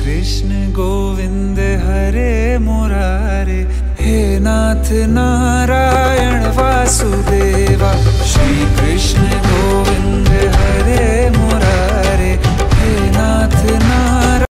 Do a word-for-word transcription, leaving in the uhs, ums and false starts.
कृष्ण गोविंद हरे मुरारे, हे नाथ नारायण वासुदेव।